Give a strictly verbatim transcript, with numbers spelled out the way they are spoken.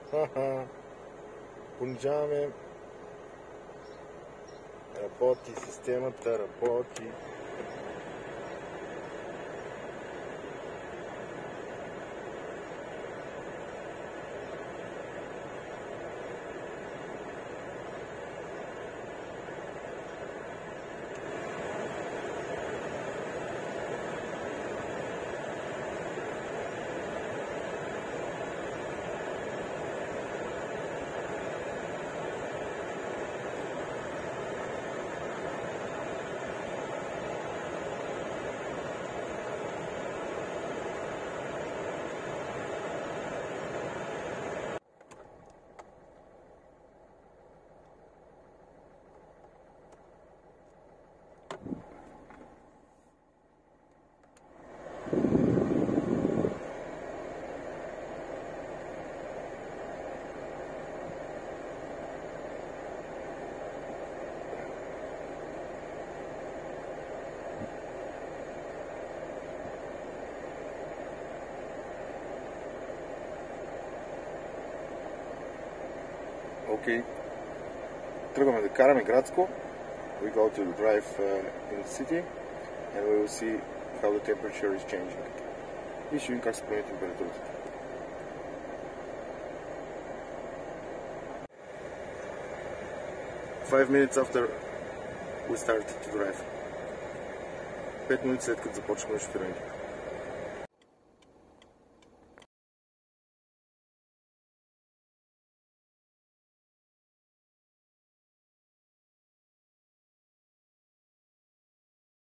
Ха-ха. Понижаваме. Работи, системата работи. Окей, тръгваме да караме градско. We go to drive uh, in the city and we will see how the temperature is changing. И ще видим как се променя температурата. Five minutes after we started to drive. Пет минути след като започнахме шофирането.